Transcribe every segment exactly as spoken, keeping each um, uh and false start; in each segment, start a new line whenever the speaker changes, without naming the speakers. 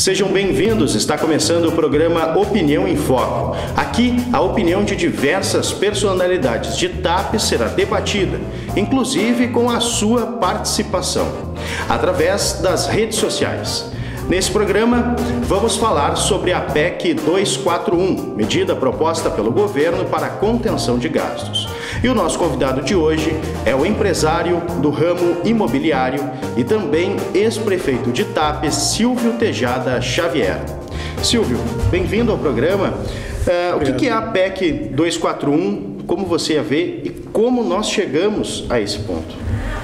Sejam bem-vindos, está começando o programa Opinião em Foco. Aqui, a opinião de diversas personalidades de T A P será debatida, inclusive com a sua participação, através das redes sociais. Nesse programa, vamos falar sobre a P E C duzentos e quarenta e um, medida proposta pelo governo para a contenção de gastos. E o nosso convidado de hoje é o empresário do ramo imobiliário e também ex-prefeito de T A P, Silvio Tejada Xavier. Silvio, bem-vindo ao programa. Uh, o que, que é a P E C duzentos e quarenta e um, como você a vê e como nós chegamos a esse ponto?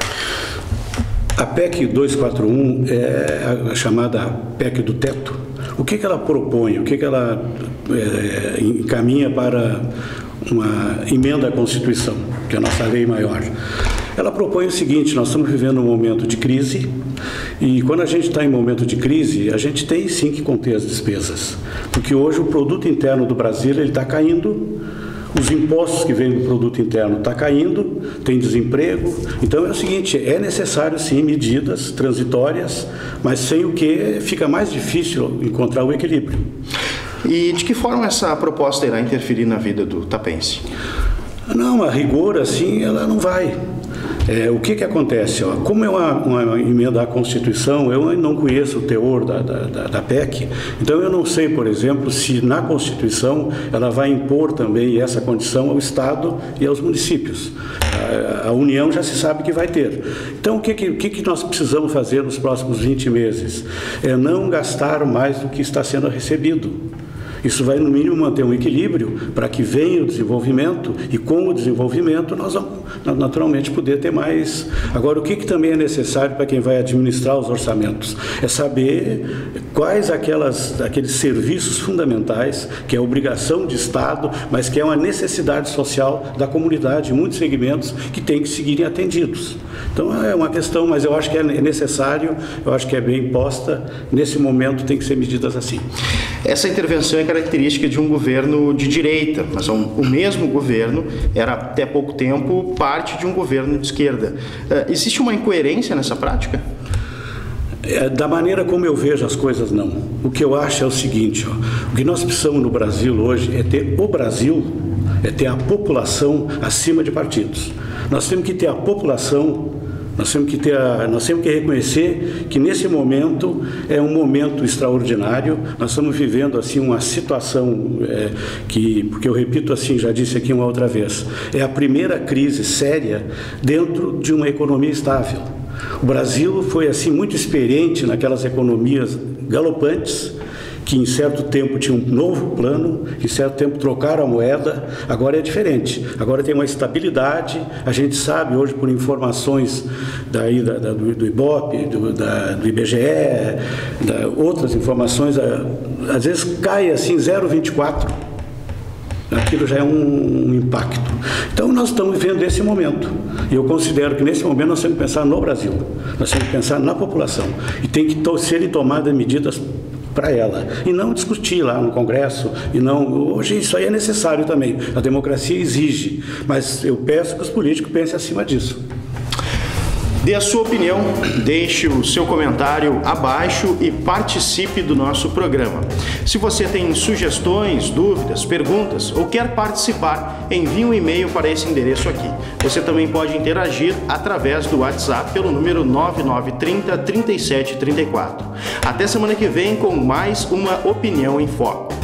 A P E C duzentos e quarenta e um é a chamada P E C do teto. O que, que ela propõe? O que, que ela é, encaminha para uma emenda à Constituição, que é a nossa lei maior? Ela propõe o seguinte: nós estamos vivendo um momento de crise e quando a gente está em momento de crise, a gente tem sim que conter as despesas, porque hoje o produto interno do Brasil ele está caindo. Os impostos que vêm do produto interno estão caindo, tem desemprego. Então é o seguinte, é necessário sim medidas transitórias, mas sem o que fica mais difícil encontrar o equilíbrio.
E de que forma essa proposta irá interferir na vida do tapense?
Não, a rigor assim ela não vai. É, o que que acontece? Ó, como é uma, uma emenda à Constituição, eu não conheço o teor da, da, da P E C, então eu não sei, por exemplo, se na Constituição ela vai impor também essa condição ao Estado e aos municípios. A, a União já se sabe que vai ter. Então, o que que, o que que nós precisamos fazer nos próximos vinte meses? É não gastar mais do que está sendo recebido. Isso vai, no mínimo, manter um equilíbrio para que venha o desenvolvimento e, com o desenvolvimento, nós vamos, naturalmente, poder ter mais. Agora, o que, que também é necessário para quem vai administrar os orçamentos? É saber quais aquelas, aqueles serviços fundamentais, que é obrigação de Estado, mas que é uma necessidade social da comunidade, em muitos segmentos, que tem que seguirem atendidos. Então, é uma questão, mas eu acho que é necessário, eu acho que é bem posta, nesse momento tem que ser medidas assim.
Essa intervenção é característica de um governo de direita, mas um, o mesmo governo era até pouco tempo parte de um governo de esquerda. Uh, existe uma incoerência nessa prática?
É, da maneira como eu vejo as coisas, não. O que eu acho é o seguinte, ó, o que nós precisamos no Brasil hoje é ter o Brasil, é ter a população acima de partidos. Nós temos que ter a população. Nós temos que ter a, nós temos que reconhecer que nesse momento é um momento extraordinário. Nós estamos vivendo assim uma situação é, que, porque eu repito assim, já disse aqui uma outra vez, é a primeira crise séria dentro de uma economia estável. O Brasil foi assim muito experiente naquelas economias galopantes, que em certo tempo tinha um novo plano, que em certo tempo trocaram a moeda, agora é diferente. Agora tem uma estabilidade, a gente sabe hoje por informações daí, da, da, do, do Ibope, do, da, do I B G E, da, outras informações, a, às vezes cai assim zero vírgula vinte e quatro. Aquilo já é um, um impacto. Então nós estamos vivendo esse momento. E eu considero que nesse momento nós temos que pensar no Brasil, nós temos que pensar na população. E tem que to- serem tomadas medidas para ela, e não discutir lá no Congresso, e não, hoje isso aí é necessário também, a democracia exige, mas eu peço que os políticos pensem acima disso.
Dê a sua opinião, deixe o seu comentário abaixo e participe do nosso programa. Se você tem sugestões, dúvidas, perguntas ou quer participar, envie um e-mail para esse endereço aqui. Você também pode interagir através do WhatsApp pelo número nove nove três zero, trinta e sete trinta e quatro. Até semana que vem com mais uma Opinião em Foco.